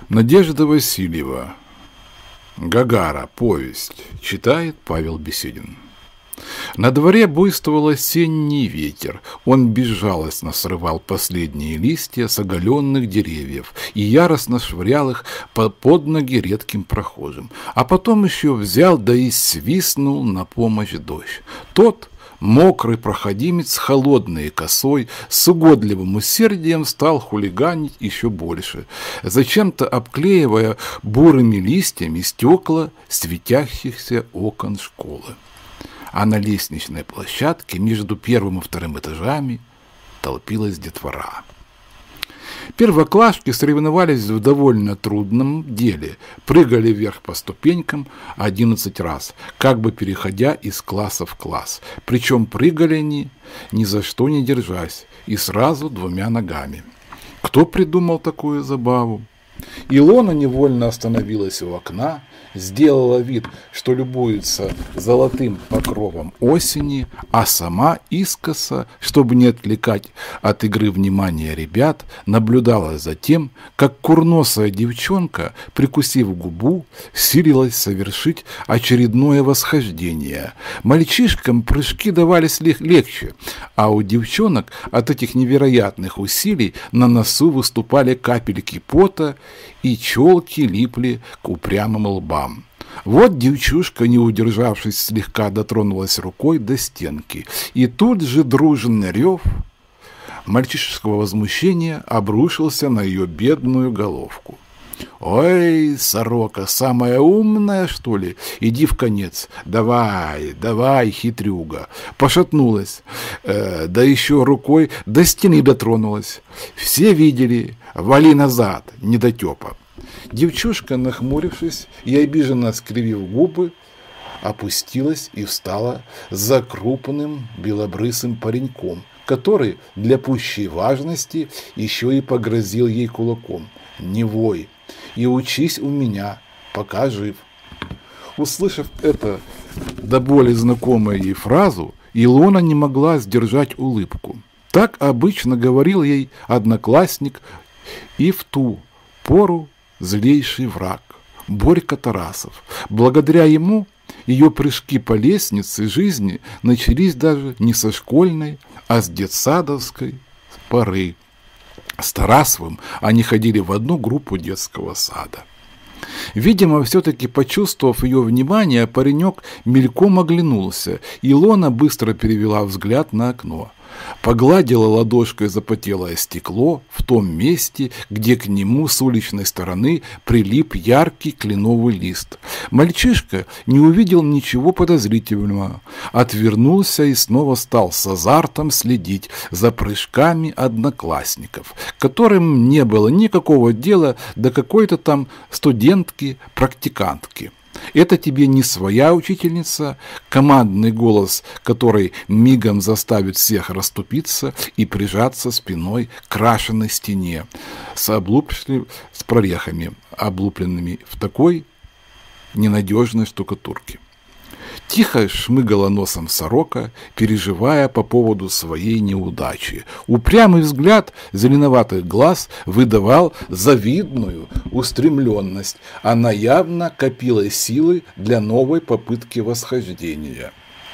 Надежда Васильева. «Гагара. Повесть». Читает Павел Беседин. На дворе буйствовал осенний ветер. Он безжалостно срывал последние листья с оголенных деревьев и яростно швырял их под ноги редким прохожим. А потом еще взял да и свистнул на помощь дождь. Тот, мокрый проходимец, холодный и косой, с угодливым усердием стал хулиганить еще больше, зачем-то обклеивая бурыми листьями стекла светящихся окон школы. А на лестничной площадке между первым и вторым этажами толпилась детвора. Первоклашки соревновались в довольно трудном деле, прыгали вверх по ступенькам 11 раз, как бы переходя из класса в класс. Причем прыгали они ни за что не держась и сразу двумя ногами. Кто придумал такую забаву? Илона невольно остановилась у окна, сделала вид, что любуется золотым покровом осени, а сама искоса, чтобы не отвлекать от игры внимания ребят, наблюдала за тем, как курносая девчонка, прикусив губу, силилась совершить очередное восхождение. Мальчишкам прыжки давались легче, а у девчонок от этих невероятных усилий на носу выступали капельки пота, и челки липли к упрямым лбам. Вот девчушка, не удержавшись, слегка дотронулась рукой до стенки, и тут же дружный рев мальчишеского возмущения обрушился на ее бедную головку. «Ой, сорока, самая умная, что ли? Иди в конец. Давай, давай, хитрюга!» Пошатнулась, да еще рукой до стены дотронулась. Все видели. «Вали назад, недотепа!» Девчушка, нахмурившись и обиженно скривив губы, опустилась и встала за крупным белобрысым пареньком, который для пущей важности еще и погрозил ей кулаком. «Не вой и учись у меня, пока жив». Услышав это до боли знакомую ей фразу, Илона не могла сдержать улыбку. Так обычно говорил ей одноклассник и в ту пору злейший враг Борька Тарасов. Благодаря ему ее прыжки по лестнице жизни начались даже не со школьной, а с детсадовской поры. С Тарасовым они ходили в одну группу детского сада. Видимо, все-таки почувствовав ее внимание, паренек мельком оглянулся. Илона быстро перевела взгляд на окно. Погладила ладошкой запотелое стекло в том месте, где к нему с уличной стороны прилип яркий кленовый лист. Мальчишка не увидел ничего подозрительного, отвернулся и снова стал с азартом следить за прыжками одноклассников, которым не было никакого дела до какой-то там студентки-практикантки. Это тебе не своя учительница, командный голос, который мигом заставит всех расступиться и прижаться спиной к крашеной стене с прорехами, облупленными в такой ненадежной штукатурке. Тихо шмыгала носом сорока, переживая по поводу своей неудачи. Упрямый взгляд зеленоватых глаз выдавал завидную устремленность. Она явно копила силы для новой попытки восхождения.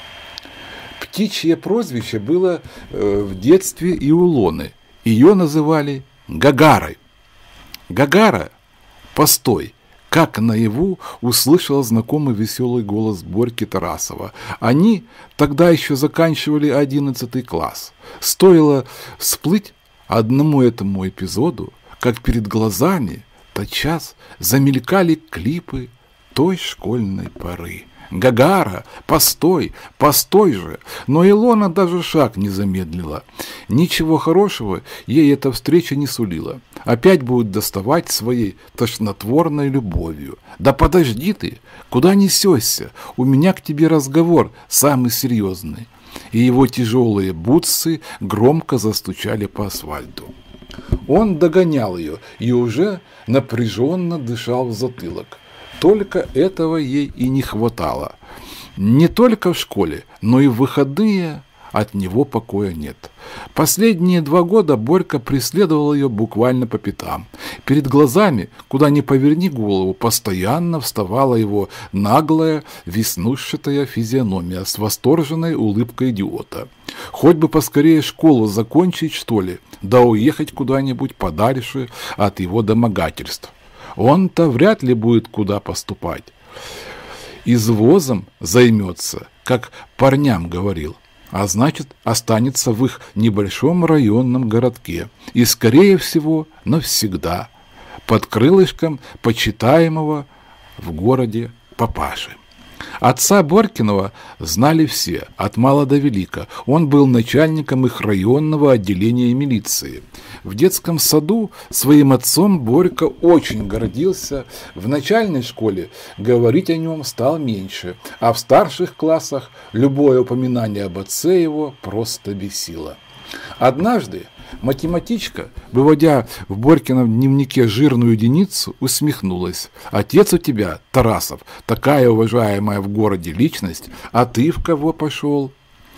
Птичье прозвище было в детстве и у Лоны. Ее называли Гагарой. «Гагара, постой!» Как наяву услышал знакомый веселый голос Борьки Тарасова. Они тогда еще заканчивали 11 класс. Стоило всплыть одному этому эпизоду, как перед глазами тотчас замелькали клипы той школьной поры. «Гагара, постой, постой же!» Но Илона даже шаг не замедлила. Ничего хорошего ей эта встреча не сулила. Опять будет доставать своей тошнотворной любовью. «Да подожди ты! Куда несешься? У меня к тебе разговор самый серьезный». И его тяжелые бутсы громко застучали по асфальту. Он догонял ее и уже напряженно дышал в затылок. Только этого ей и не хватало. Не только в школе, но и в выходные от него покоя нет. Последние 2 года Борька преследовал ее буквально по пятам. Перед глазами, куда ни поверни голову, постоянно вставала его наглая, веснушчатая физиономия с восторженной улыбкой идиота. Хоть бы поскорее школу закончить, что ли, да уехать куда-нибудь подальше от его домогательств. Он-то вряд ли будет куда поступать. Извозом займется, как парням говорил, а значит, останется в их небольшом районном городке и, скорее всего, навсегда под крылышком почитаемого в городе папаши. Отца Борькиного знали все, от мала до велика. Он был начальником их районного отделения милиции. В детском саду своим отцом Борька очень гордился. В начальной школе говорить о нем стало меньше, а в старших классах любое упоминание об отце его просто бесило. Однажды математичка, выводя в Борькином дневнике жирную единицу, усмехнулась. «Отец у тебя, Тарасов, такая уважаемая в городе личность, а ты в кого пошел?»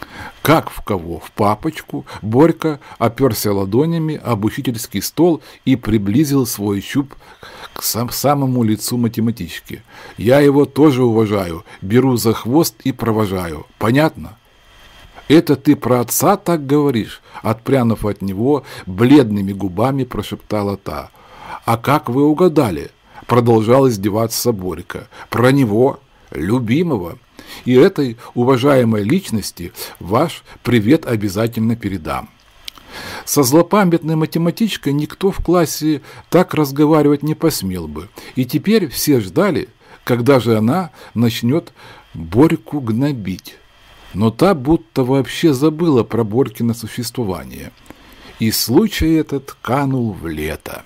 Как в кого? В папочку. Борька оперся ладонями об учительский стол и приблизил свой чуб к самому лицу математички. «Я его тоже уважаю, беру за хвост и провожаю. Понятно?» «Это ты про отца так говоришь?» Отпрянув от него, бледными губами прошептала та. «А как вы угадали?» Продолжал издеваться Борька. «Про него, любимого. И этой уважаемой личности ваш привет обязательно передам». Со злопамятной математичкой никто в классе так разговаривать не посмел бы. И теперь все ждали, когда же она начнет Борьку гнобить. Но та будто вообще забыла про Борькино существование. И случай этот канул в лето.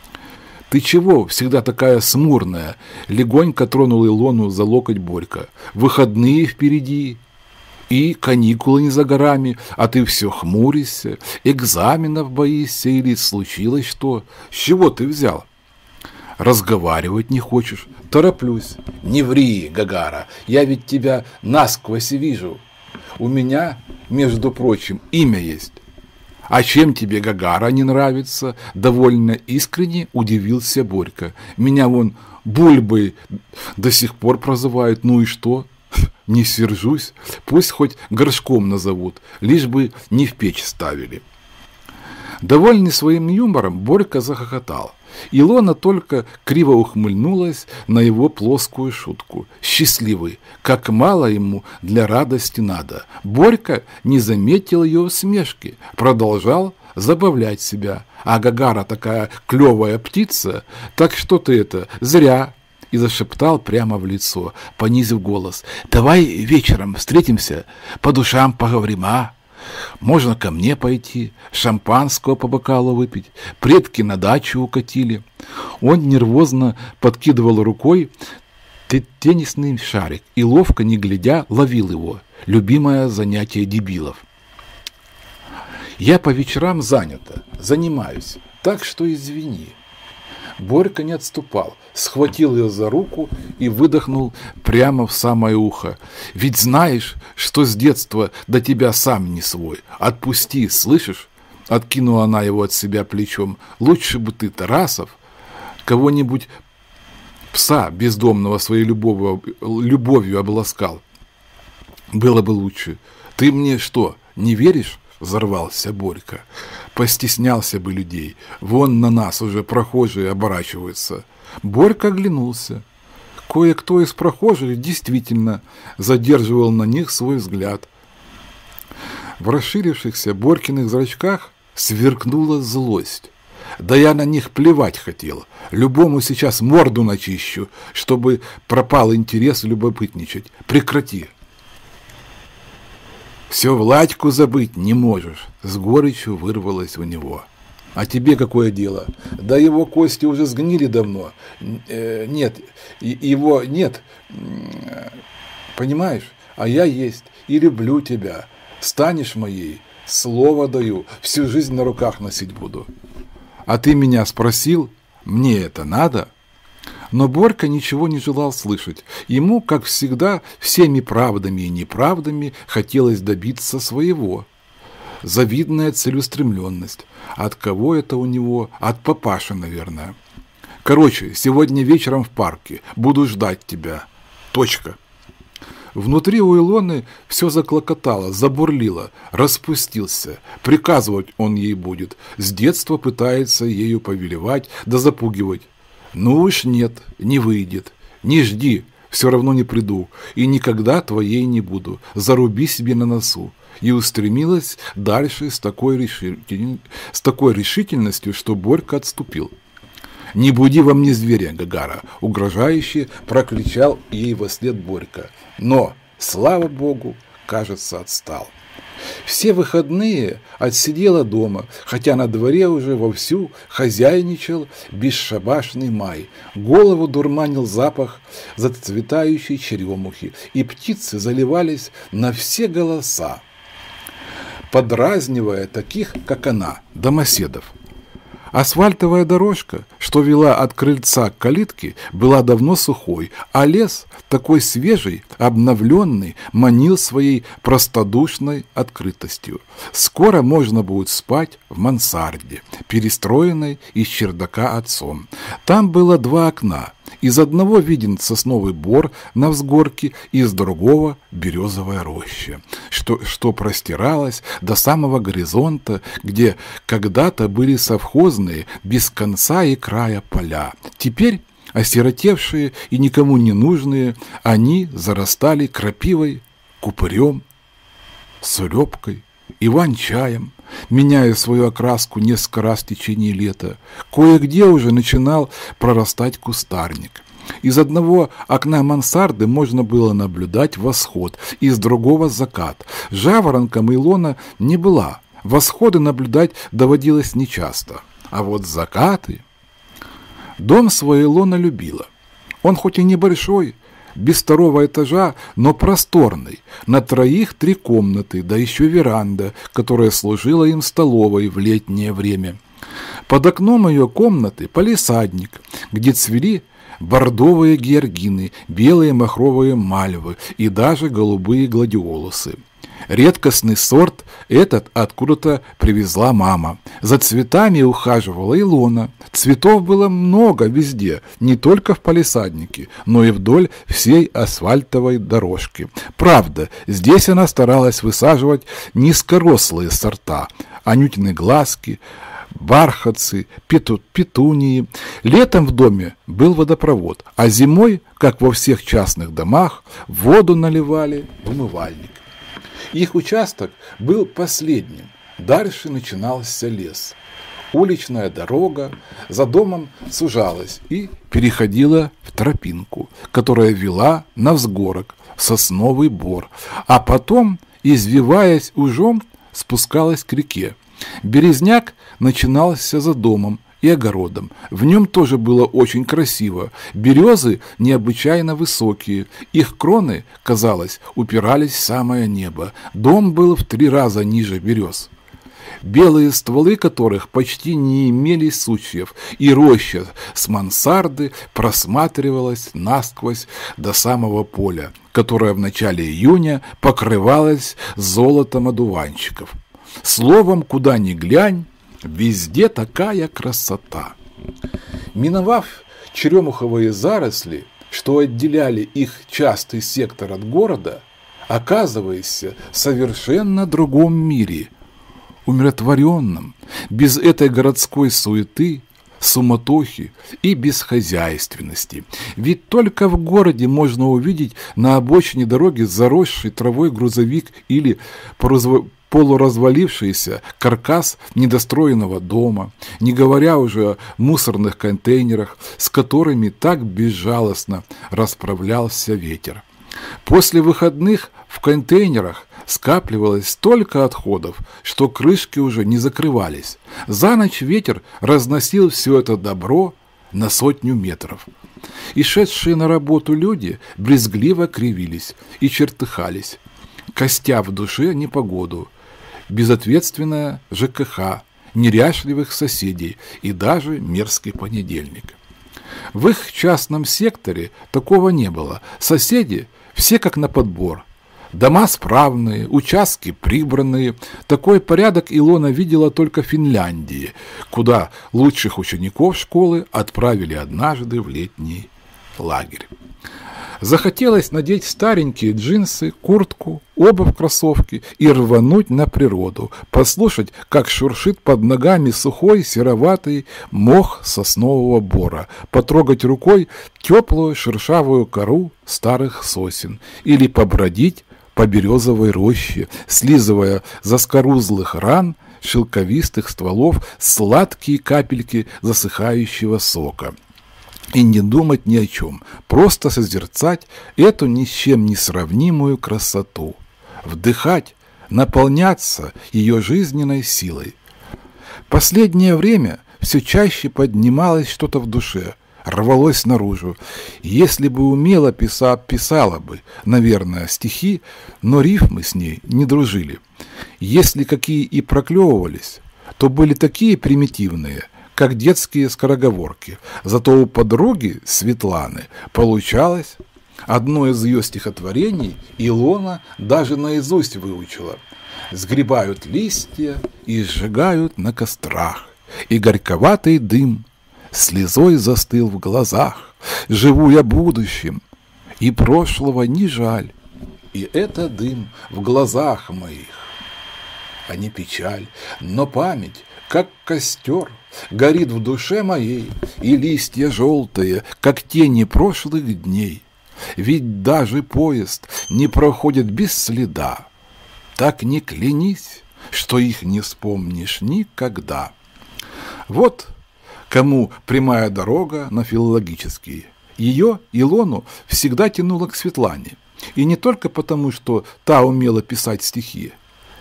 «Ты чего всегда такая смурная?» — легонько тронул Илону за локоть Борька. «Выходные впереди, и каникулы не за горами, а ты все хмуришься, экзаменов боишься или случилось что? С чего ты взял?» «Разговаривать не хочешь?» «Тороплюсь». «Не ври, Гагара, я ведь тебя насквозь вижу. У меня, между прочим, имя есть». «А чем тебе Гагара не нравится?» — довольно искренне удивился Борька. «Меня вон Бульбой до сих пор прозывают. Ну и что? Не сержусь. Пусть хоть горшком назовут, лишь бы не в печь ставили». Довольный своим юмором, Борька захохотал. Илона только криво ухмыльнулась на его плоскую шутку. Счастливый, как мало ему для радости надо. Борька не заметил ее усмешки, продолжал забавлять себя. «А Гагара такая клевая птица, так что ты это, зря!» И зашептал прямо в лицо, понизив голос. «Давай вечером встретимся, по душам поговорим, а? Можно ко мне пойти, шампанского по бокалу выпить, предки на дачу укатили». Он нервозно подкидывал рукой теннисный шарик и, ловко не глядя, ловил его. Любимое занятие дебилов. «Я по вечерам занята, занимаюсь, так что извини». Борька не отступал, схватил ее за руку и выдохнул прямо в самое ухо. «Ведь знаешь, что с детства до тебя сам не свой. Отпусти, слышишь?» Откинула она его от себя плечом. «Лучше бы ты, Тарасов, кого-нибудь пса бездомного своей любовью обласкал. Было бы лучше. Ты мне что, не веришь?» Взорвался Борька. «Постеснялся бы людей. Вон на нас уже прохожие оборачиваются». Борька оглянулся. Кое-кто из прохожих действительно задерживал на них свой взгляд. В расширившихся Борькиных зрачках сверкнула злость. «Да я на них плевать хотел. Любому сейчас морду начищу, чтобы пропал интерес любопытничать. Прекрати». «Все Владьку забыть не можешь», — с горечью вырвалось у него. «А тебе какое дело? Да его кости уже сгнили давно. Нет, его нет. Понимаешь? А я есть и люблю тебя. Станешь моей, слово даю, всю жизнь на руках носить буду». «А ты меня спросил, мне это надо?» Но Борька ничего не желал слышать. Ему, как всегда, всеми правдами и неправдами хотелось добиться своего. Завидная целеустремленность. От кого это у него? От папаши, наверное. Короче, сегодня вечером в парке. Буду ждать тебя. Точка. Внутри у Илоны все заклокотало, забурлило, распустился. Приказывать он ей будет. С детства пытается ею повелевать да запугивать. Ну уж нет, не выйдет. Не жди, все равно не приду. И никогда твоей не буду. Заруби себе на носу. И устремилась дальше с такой решительностью, что Борька отступил. «Не буди во мне зверя, Гагара!» — угрожающе прокричал ей вослед Борька. Но, слава богу, кажется, отстал. Все выходные отсидела дома, хотя на дворе уже вовсю хозяйничал бесшабашный май. Голову дурманил запах зацветающей черемухи, и птицы заливались на все голоса, подразнивая таких, как она, домоседов. Асфальтовая дорожка, что вела от крыльца к калитке, была давно сухой, а лес, такой свежий, обновленный, манил своей простодушной открытостью. Скоро можно будет спать в мансарде, перестроенной из чердака отцом. Там было 2 окна. Из одного виден сосновый бор на взгорке, из другого березовая роща, что простиралась до самого горизонта, где когда-то были совхозные без конца и края поля. Теперь, осиротевшие и никому не нужные, они зарастали крапивой, купырем, сурепкой, иван-чаем, меняя свою окраску несколько раз в течение лета. Кое-где уже начинал прорастать кустарник. Из одного окна мансарды можно было наблюдать восход, из другого закат. Жаворонком Илона не была. Восходы наблюдать доводилось нечасто. А вот закаты... Дом свой Илона любила. Он хоть и небольшой, без 2-го этажа, но просторный. На 3 3 комнаты, да еще веранда, которая служила им столовой в летнее время. Под окном ее комнаты палисадник, где цвели бордовые георгины, белые махровые мальвы и даже голубые гладиолусы. Редкостный сорт этот откуда-то привезла мама. За цветами ухаживала Илона. Цветов было много везде, не только в палисаднике, но и вдоль всей асфальтовой дорожки. Правда, здесь она старалась высаживать низкорослые сорта, анютины глазки, бархатцы, петунии. Летом в доме был водопровод, а зимой, как во всех частных домах, воду наливали в умывальник. Их участок был последним. Дальше начинался лес. Уличная дорога за домом сужалась и переходила в тропинку, которая вела на взгорок, в сосновый бор, а потом, извиваясь ужом, спускалась к реке. Березняк начинался за домом и огородом. В нем тоже было очень красиво. Березы необычайно высокие. Их кроны, казалось, упирались в самое небо. Дом был в 3 раза ниже берез, белые стволы которых почти не имели сучьев, и роща с мансарды просматривалась насквозь до самого поля, которое в начале июня покрывалось золотом одуванчиков. Словом, куда ни глянь, везде такая красота. Миновав черемуховые заросли, что отделяли их частый сектор от города, оказываешься в совершенно другом мире, умиротворенном, без этой городской суеты, суматохи и бесхозяйственности. Ведь только в городе можно увидеть на обочине дороги заросший травой грузовик или полуразвалившийся каркас недостроенного дома, не говоря уже о мусорных контейнерах, с которыми так безжалостно расправлялся ветер. После выходных в контейнерах скапливалось столько отходов, что крышки уже не закрывались. За ночь ветер разносил все это добро на 100 метров. И шедшие на работу люди брезгливо кривились и чертыхались, костя в душе непогоду, безответственное ЖКХ, неряшливых соседей и даже мерзкий понедельник. В их частном секторе такого не было. Соседи все как на подбор. Дома справные, участки прибранные. Такой порядок Илона видела только в Финляндии, куда лучших учеников школы отправили однажды в летний лагерь. Захотелось надеть старенькие джинсы, куртку, обувь, кроссовки и рвануть на природу, послушать, как шуршит под ногами сухой сероватый мох соснового бора, потрогать рукой теплую шершавую кору старых сосен или побродить по березовой роще, слизывая заскорузлых ран шелковистых стволов сладкие капельки засыхающего сока. И не думать ни о чем, просто созерцать эту ни с чем не сравнимую красоту, вдыхать, наполняться ее жизненной силой. Последнее время все чаще поднималось что-то в душе, рвалось наружу. Если бы умело писала бы, наверное, стихи, но рифмы с ней не дружили. Если какие и проклевывались, то были такие примитивные, как детские скороговорки. Зато у подруги Светланы получалось. Одно из ее стихотворений Илона даже наизусть выучила. «Сгребают листья и сжигают на кострах, и горьковатый дым слезой застыл в глазах. Живу я будущим, и прошлого не жаль, и это дым в глазах моих, а не печаль, но память, как костер, горит в душе моей, и листья желтые, как тени прошлых дней. Ведь даже поезд не проходит без следа. Так не клянись, что их не вспомнишь никогда». Вот кому прямая дорога на филологический. Ее, Илону, всегда тянуло к Светлане. И не только потому, что та умела писать стихи.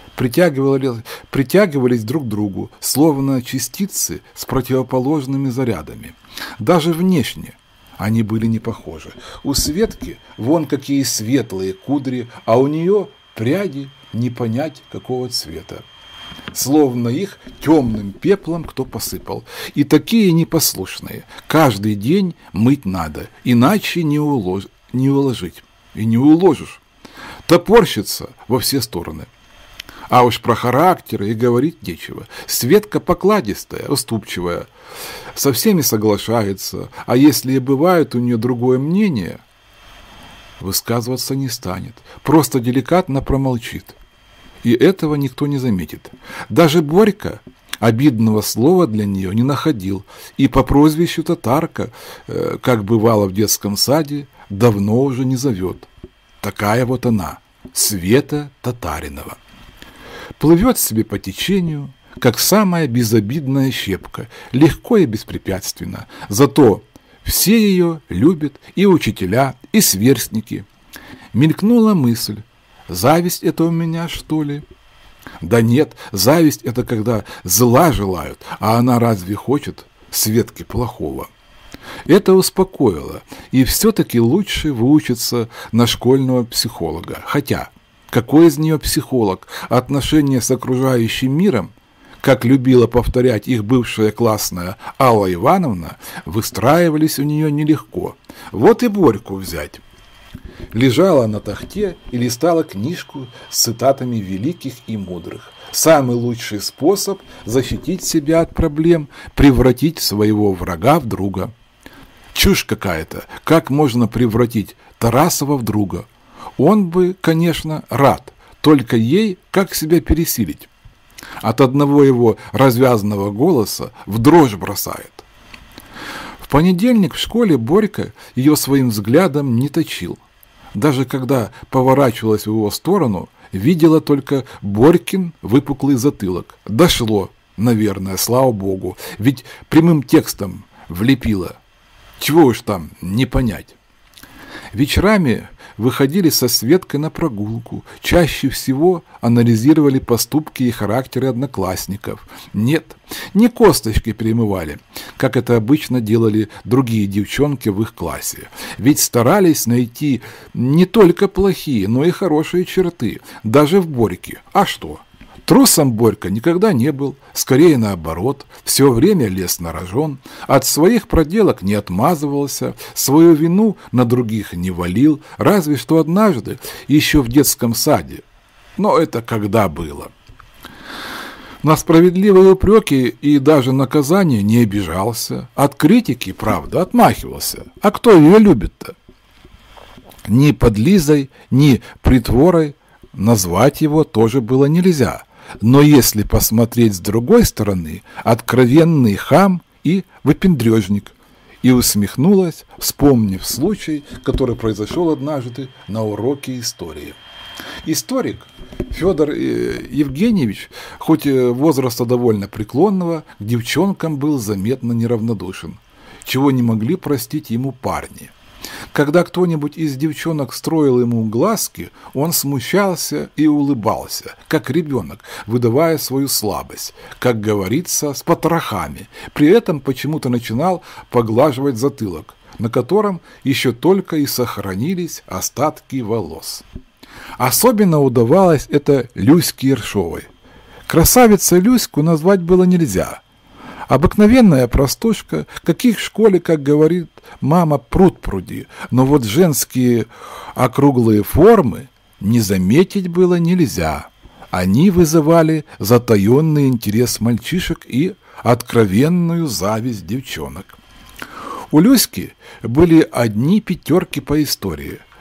Притягивались друг к другу, словно частицы с противоположными зарядами. Даже внешне они были не похожи. У Светки вон какие светлые кудри, а у нее пряди не понять какого цвета. Словно их темным пеплом кто посыпал. И такие непослушные. Каждый день мыть надо, иначе не уложить. И не уложишь. Топорщится во все стороны. А уж про характеры и говорить нечего. Светка покладистая, уступчивая, со всеми соглашается, а если и бывает у нее другое мнение, высказываться не станет, просто деликатно промолчит. И этого никто не заметит. Даже Борька обидного слова для нее не находил, и по прозвищу Татарка, как бывало в детском саде, давно уже не зовет. Такая вот она, Света Татаринова. Плывет себе по течению, как самая безобидная щепка, легко и беспрепятственно. Зато все ее любят, и учителя, и сверстники. Мелькнула мысль: зависть это у меня, что ли? Да нет, зависть это когда зла желают, а она разве хочет Светке плохого? Это успокоило, и все-таки лучше выучиться на школьного психолога. Хотя, какой из нее психолог? Отношения с окружающим миром, как любила повторять их бывшая классная Алла Ивановна, выстраивались у нее нелегко. Вот и Борьку взять. Лежала на тахте и листала книжку с цитатами великих и мудрых. Самый лучший способ защитить себя от проблем – превратить своего врага в друга. Чушь какая-то. Как можно превратить Тарасова в друга? Он бы, конечно, рад, только ей как себя пересилить? От одного его развязанного голоса в дрожь бросает. В понедельник в школе Борька ее своим взглядом не точил. Даже когда поворачивалась в его сторону, видела только Борькин выпуклый затылок. Дошло, наверное, слава богу, ведь прямым текстом влепила. Чего уж там не понять. Вечерами выходили со Светкой на прогулку. Чаще всего анализировали поступки и характеры одноклассников. Нет, не косточки перемывали, как это обычно делали другие девчонки в их классе. Ведь старались найти не только плохие, но и хорошие черты, даже в Борьке. А что? Трусом Борька никогда не был, скорее наоборот, все время лез на рожон, от своих проделок не отмазывался, свою вину на других не валил, разве что однажды, еще в детском саде. Но это когда было? На справедливые упреки и даже наказания не обижался, от критики, правда, отмахивался. А кто ее любит-то? Ни подлизой, ни притворой назвать его тоже было нельзя. Но если посмотреть с другой стороны, откровенный хам и выпендрежник. И усмехнулась, вспомнив случай, который произошел однажды на уроке истории. Историк Федор Евгеньевич, хоть возраста довольно преклонного, к девчонкам был заметно неравнодушен, чего не могли простить ему парни. Когда кто-нибудь из девчонок строил ему глазки, он смущался и улыбался, как ребенок, выдавая свою слабость, как говорится, с потрохами. При этом почему-то начинал поглаживать затылок, на котором еще только и сохранились остатки волос. Особенно удавалось это Люське Ершовой. Красавицей Люську назвать было нельзя. Обыкновенная простушка, каких в школе, как говорит мама, пруд-пруди, но вот женские округлые формы не заметить было нельзя. Они вызывали затаенный интерес мальчишек и откровенную зависть девчонок. У Люськи были одни пятерки по истории –